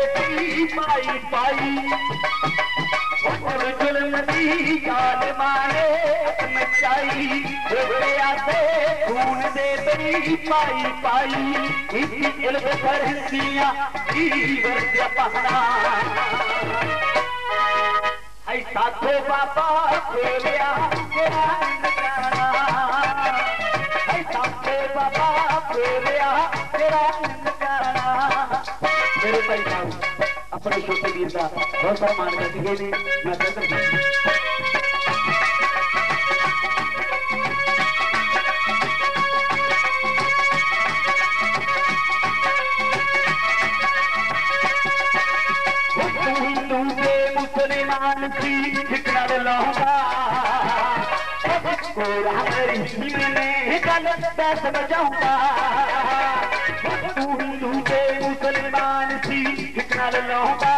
पई पाई पाई जुलमदी गाल मारे मचाई आते खून दे पई पाई पाई इल्म फरसियां ईवर पहना है साथो बाबा खोलिया है साथो बाबा खोलिया तेरा मेरे भाई साहब अपने छोटे वीर का बहुत सारा मान करके गए मैं हिंदू के मुसलमान की ठिकरा लौटा मैंने गलत पैसे बचाऊंगा तू हिंदू के मुसलमान थी ठिकरा लौटा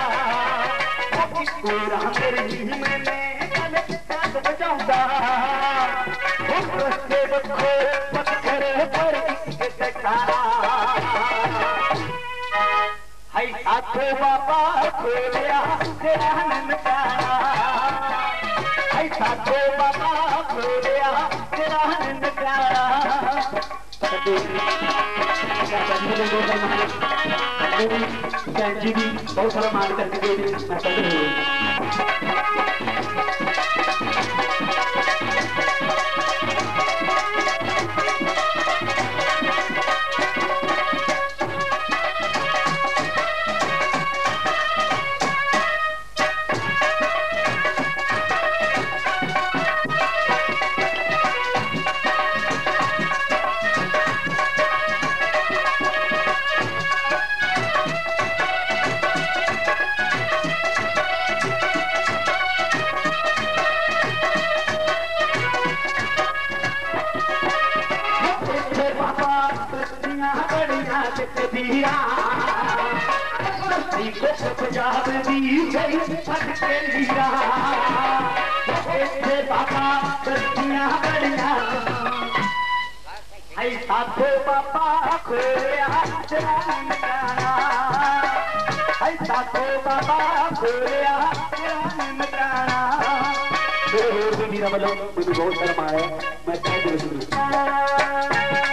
मैंने गलत पैसे बचाऊंगा पत्थर पर है साथो बाबा खोलिया तेरा ननकाना है साथो बाबा खोलिया तेरा ननकाना जी भी बहुत सारा मान करके पंजाब दी गई फटके लीरा बाबा बस्तियां बड़िया है साथो बाबा खोलिया तेरा ननकाना है साथो बाबा खोलिया तेरा ननकाना और भी मेरा मतलब मुझे बहुत शर्म आया मैं कह दूँ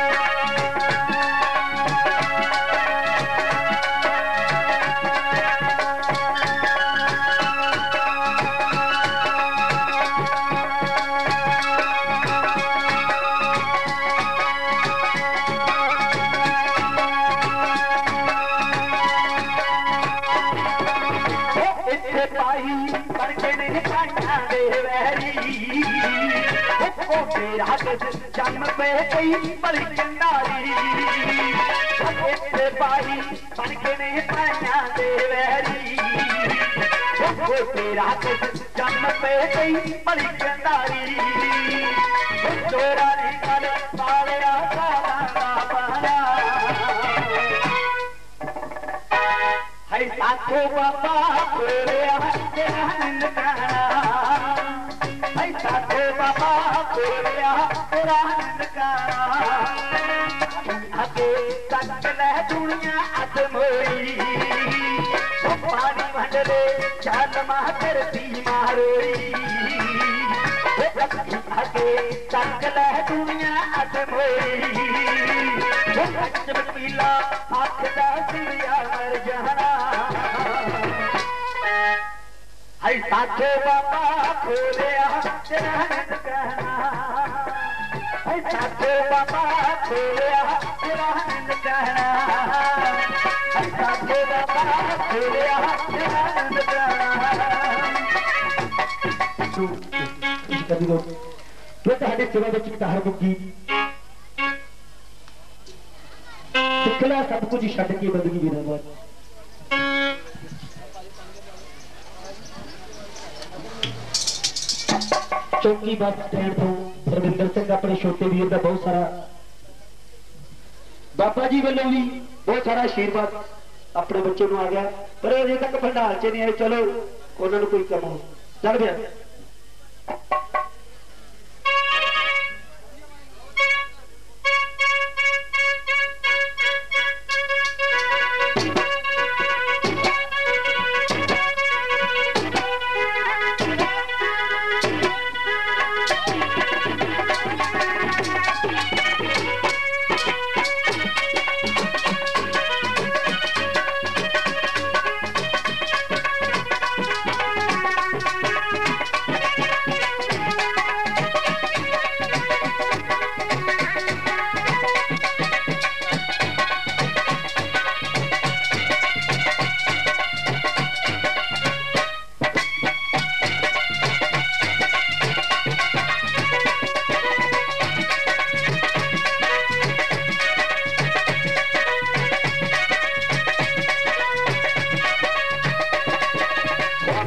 जन्म पे गई बड़ी चंदारी पाई बन के नहीं पाया दे वैरी तेरा जन्म पे गई बड़ी चंदारी चोरा निकल पालिया बना है साथो बाबा खोलिया तेरा ननकाना है साथो बाबा खोलिया तेरा ननकाना अगे तक ले दुनिया अदमोई पानी भंडरे चाल मातर दी मारोई अगे तक ले दुनिया अदमोई पीला आखदा सिया मर जाना है साथो बाबा खोलिया तेरा ननकाना है साथो बाबा खोलिया तेरा ननकाना है साथो बाबा खोलिया तेरा ननकाना जो ਤੁਹਾਡੇ ਸੇਵਾ ਵਿੱਚ ਧਾਰਮਿਕ ਗੀਤ ਸਿੱਖਲਾ ਸਭ ਕੁਝ ਛੱਡ ਕੇ ਬੰਦਗੀ ਵੀਰਾਂ ਦਾ चौकी बस स्टैंड तो रविंदर सिंह अपने छोटे वीर का बहुत सारा बाबा जी वालों भी बहुत सारा आशीर्वाद अपने बच्चे को आ गया पर अजे तक भंडार च नहीं आए चलो उन्होंने कोई कम हो चल गया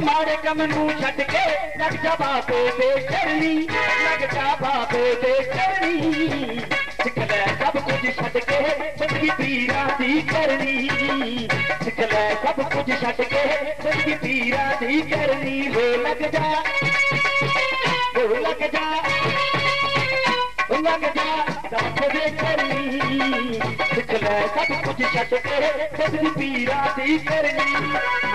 मारे कम नू छट के लग जा बाबे दे चरनी लग जा बाबे दे चरनी सिख लै सब कुछ छट के जिंदगी पीरा दी करनी सिख लै सब कुछ छट के जिंदगी पीरा दी करनी हो लग जा लग जा लग जा दास दे करनी सिख लै सब कुछ छट के जिंदगी पीरा दी करनी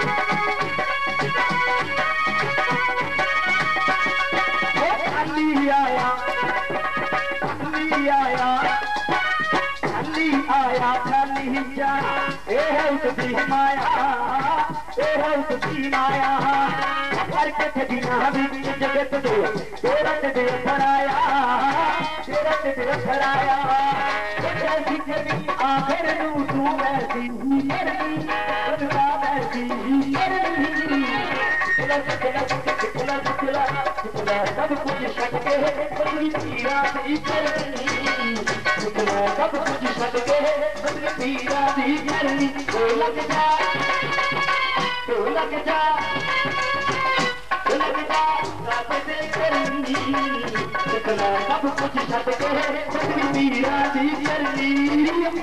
आया खाली जा ए है उसकी माया ए है उसकी माया हर कथ बिना भी जगत दो तेरा ते फराया तेरा ते फराया जैसी तेरी आखिर नू तू वैसी ही करनी खुदा वैसी ही करनी सब कुछ छट के बदली पीरा दी करनी सब कुछ छट के बदली पीरा दी करनी तो लग जा लग जा रात दे करनी सब कुछ छट के बदली पीरा दी करनी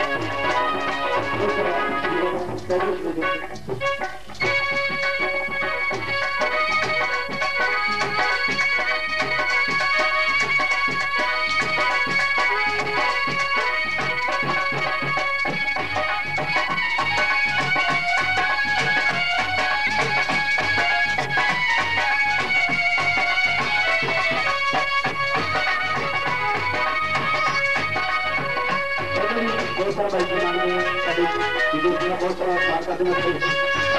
बहुत सारा बात करते हैं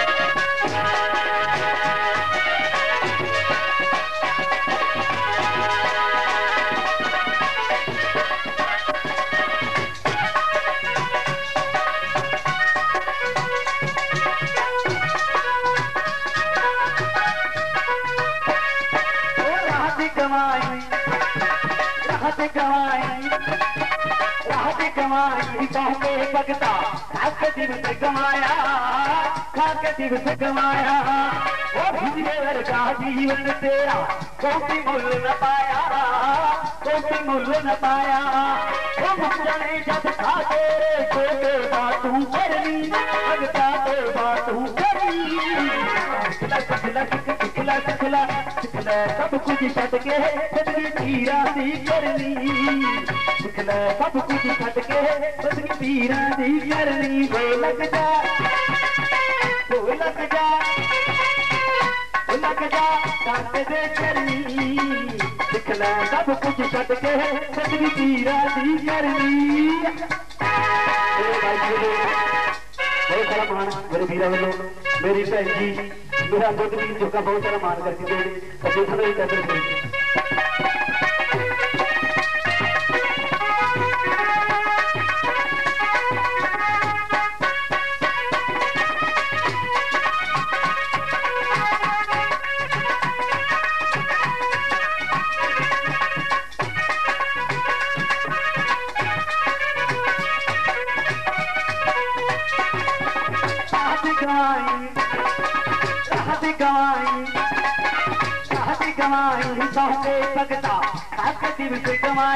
भगता खाके दिवस गवाया खाके दिवस गवाया वो भिजर का जीवन तेरा कोई मुल न पाया कोई मुल न पाया वो मुझे जब था तेरे छोटे बातू करनी भगता तो बातू करनी सिखला सब कुछ छट के जिंदगी पीरा दी करनी सिखला सब कुछ छट के जिंदगी पीरा दी करनी वो लग जा दास दे करनी सिखला सब कुछ छट के जिंदगी पीरा दी करनी बहुत सारा मान मेरे वीरा वालों मेरी भैन जी मेरा दुध भी चुका बहुत सारा मान करके दे भगता खाके दिवस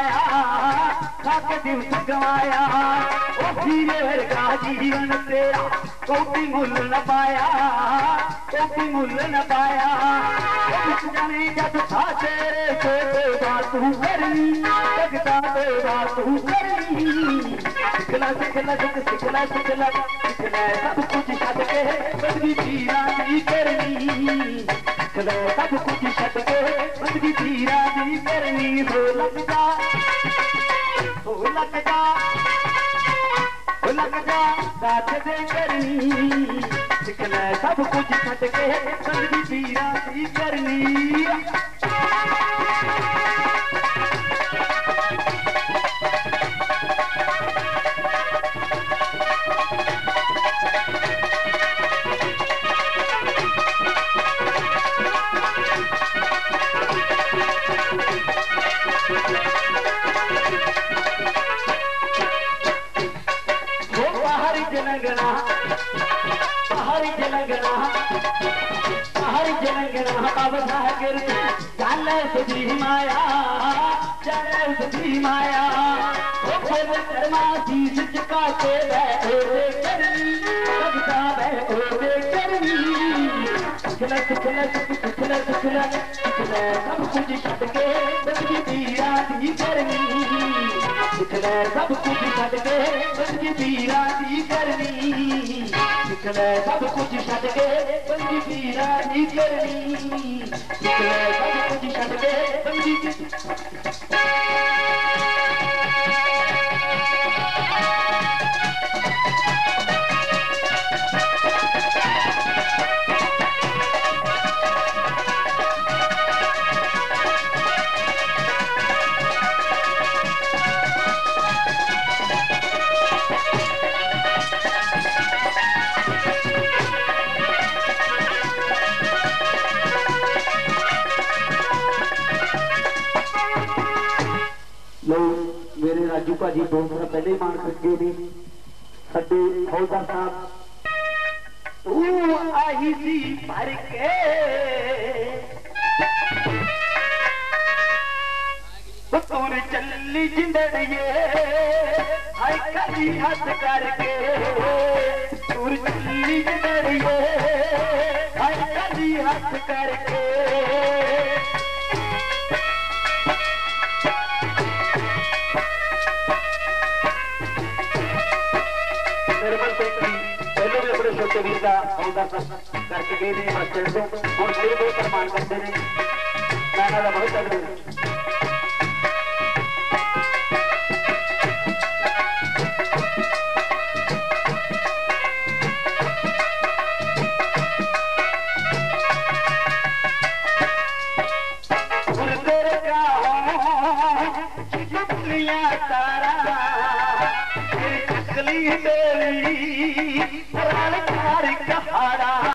गवाया ओ हीरे का जीवन तेरा कोई मुल न पाया कोई मुल न पाया जाने जब था तेरे छोटे बातू करनी भगता तो बातू करनी सिखला सब कुछ छट के बदली पीरा दी करनी सब कुछ छट के बदली पीरा दी करनी हो लग जा दास दे करनी सिखला सब कुछ छट के बदली पीरा दी करनी हर जनगण अवसागर चल सुधी माया चल सुधी माया कर्मा शीश चुका के बैठे करनी लगता बैठे करनी खिलत खिलत खिलत खिलत सब कुछ छट के बंदी पीरा दी करनी सब कुछ छट के बंदी पीरा दी करनी सब कुछ छट के बंदी पीरा दी करनी सब कुछ छट के बंदी मेरे राजू भाजी दो दिन पहले ही मान करके ने साडे हौलदार साहब तू आई सी भर के तोर चली जिंदड़िए हाय कदी हथ करके तोर चली जिंदड़िए हाय कदी हथ करके पहले भी अपने छोटे वीर का करके गए थे बस स्टैंड से और मेरे बहुत प्रमाण करते हैं मैं बहुत तगड़े तारा चकली देवी